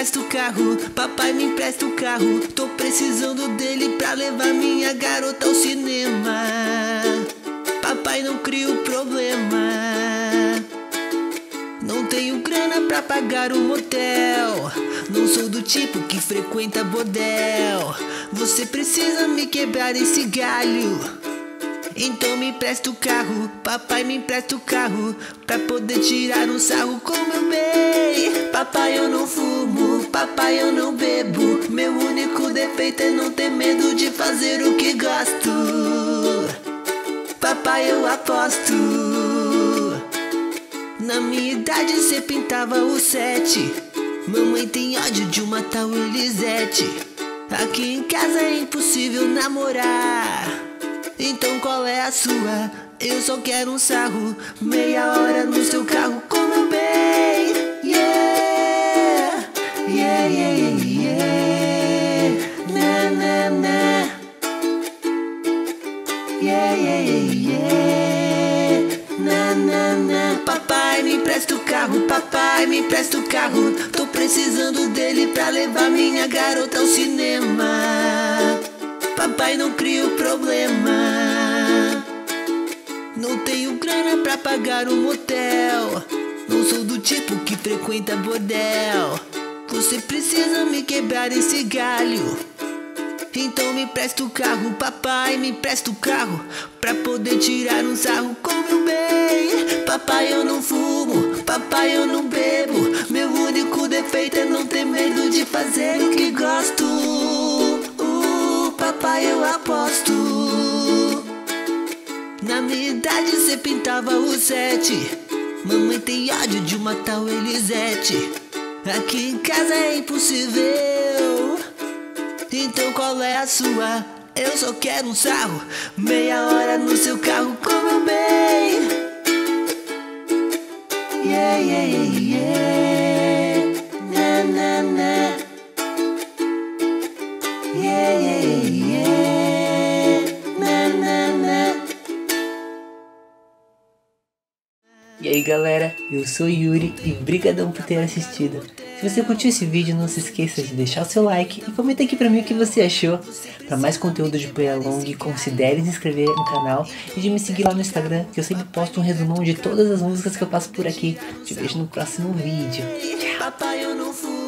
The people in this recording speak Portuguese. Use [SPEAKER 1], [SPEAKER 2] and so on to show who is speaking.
[SPEAKER 1] empresta o carro, papai me empresta o carro. Tô precisando dele pra levar minha garota ao cinema. Papai, não cria o problema. Não tenho grana pra pagar o motel. Não sou do tipo que frequenta bordel. Você precisa me quebrar esse galho. Então me empresta o carro, papai me empresta o carro, pra poder tirar um sarro com meu bem. Papai, eu não fumo, papai, eu não bebo. Meu único defeito é não ter medo de fazer o que gosto. Papai, eu aposto. Na minha idade cê pintava o 7. Mamãe tem ódio de uma tal Elisete. Aqui em casa é impossível namorar. Então qual é a sua? Eu só quero um sarro, meia hora no seu carro com meu bem. Yeah, yeah, yeah, yeah. Na, na, na. Yeah, yeah, yeah. Na, na, na. Papai, me empresta o carro, papai, me empresta o carro. Tô precisando dele pra levar minha garota ao cinema. Papai, não cria o problema. Não tenho grana pra pagar um motel. Não sou do tipo que frequenta bordel. Você precisa me quebrar esse galho. Então me empresta o carro, papai, me empresta o carro, pra poder tirar um sarro com meu bem. Papai, eu não fumo, papai, eu não bebo. Meu único defeito é não ter medo de fazer o que gosto. Papai, eu aposto. Na minha idade cê pintava o 7. Mamãe tem ódio de uma tal Elisete. Aqui em casa é impossível. Então qual é a sua? Eu só quero um sarro, meia hora no seu carro com meu bem. Yeah, yeah, yeah. Na, na, na. Yeah, yeah, yeah. Na, na, na.
[SPEAKER 2] E aí galera, eu sou Yuri e brigadão por ter assistido. Se você curtiu esse vídeo, não se esqueça de deixar o seu like e comenta aqui pra mim o que você achou. Para mais conteúdo de Play Along, considere se inscrever no canal e de me seguir lá no Instagram, que eu sempre posto um resumão de todas as músicas que eu passo por aqui. Te vejo no próximo vídeo. Tchau.